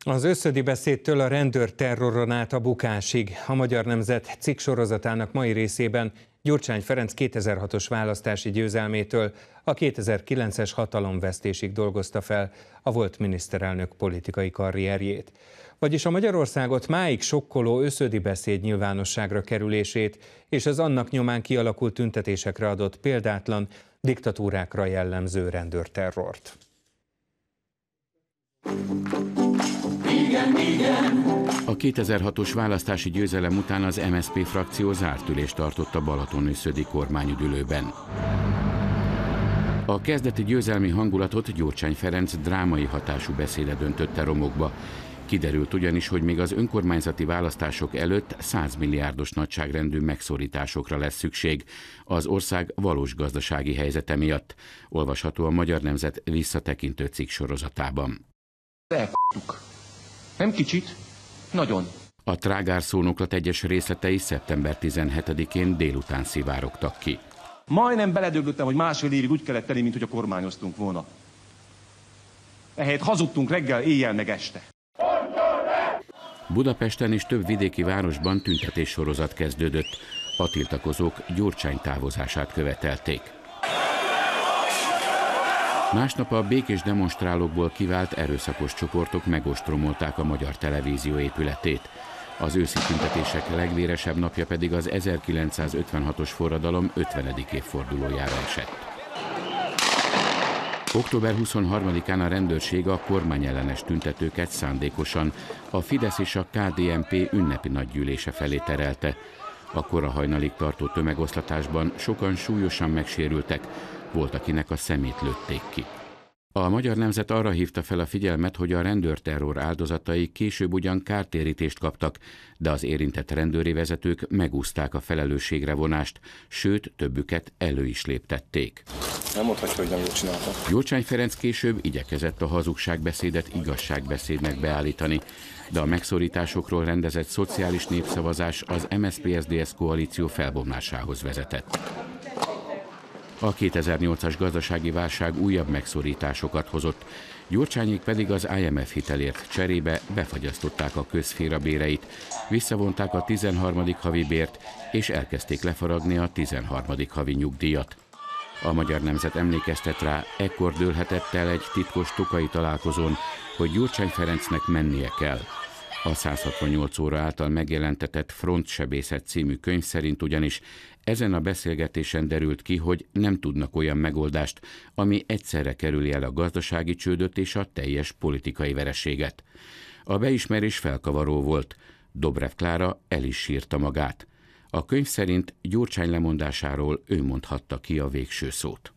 Az összödi beszédtől a rendőrterroron át a bukásig. A Magyar Nemzet cikk sorozatának mai részében Gyurcsány Ferenc 2006-os választási győzelmétől a 2009-es hatalomvesztésig dolgozta fel a volt miniszterelnök politikai karrierjét. Vagyis a Magyarországot máig sokkoló összödi beszéd nyilvánosságra kerülését és az annak nyomán kialakult tüntetésekre adott példátlan, diktatúrákra jellemző rendőrterrort. A 2006-os választási győzelem után az MSZP frakció zárt ülést tartott a balatonőszödi kormányüdülőben. A kezdeti győzelmi hangulatot Gyurcsány Ferenc drámai hatású beszéde döntötte romokba. Kiderült ugyanis, hogy még az önkormányzati választások előtt 100 milliárdos nagyságrendű megszorításokra lesz szükség az ország valós gazdasági helyzete miatt. Olvasható a Magyar Nemzet visszatekintő cikk sorozatában. Nem kicsit, nagyon. A trágár szónoklat egyes részletei szeptember 17-én délután szivárogtak ki. Majdnem beledöglöttem, hogy másfél évig úgy kellett tenni, mint hogy a kormányoztunk volna. Ehelyett hazudtunk reggel, éjjel meg este. Budapesten és több vidéki városban tüntetéssorozat kezdődött. A tiltakozók Gyurcsány távozását követelték. Másnap a békés demonstrálókból kivált erőszakos csoportok megostromolták a Magyar Televízió épületét. Az őszi tüntetések legvéresebb napja pedig az 1956-os forradalom 50. évfordulójára esett. Október 23-án a rendőrség a kormányellenes tüntetőket szándékosan a Fidesz és a KDNP ünnepi nagygyűlése felé terelte. A kora hajnalig tartó tömegoszlatásban sokan súlyosan megsérültek, volt, akinek a szemét lőtték ki. A Magyar Nemzet arra hívta fel a figyelmet, hogy a rendőrterror áldozatai később ugyan kártérítést kaptak, de az érintett rendőri vezetők megúszták a felelősségre vonást, sőt, többüket elő is léptették. Nem mondhatja, hogy nem jól csinálta. Gyurcsány Ferenc később igyekezett a hazugságbeszédet igazságbeszédnek beállítani, de a megszorításokról rendezett szociális népszavazás az MSZP-SZDSZ koalíció felbomlásához vezetett. A 2008-as gazdasági válság újabb megszorításokat hozott, Gyurcsányék pedig az IMF hitelért cserébe befagyasztották a közszféra béreit, visszavonták a 13. havi bért és elkezdték lefaragni a 13. havi nyugdíjat. A Magyar Nemzet emlékeztet rá, ekkor dőlhetett el egy titkos tokai találkozón, hogy Gyurcsány Ferencnek mennie kell. A 168 óra által megjelentetett Frontsebészet című könyv szerint ugyanis ezen a beszélgetésen derült ki, hogy nem tudnak olyan megoldást, ami egyszerre kerüli el a gazdasági csődöt és a teljes politikai vereséget. A beismerés felkavaró volt, Dobrev Klára el is sírta magát. A könyv szerint Gyurcsány lemondásáról ő mondhatta ki a végső szót.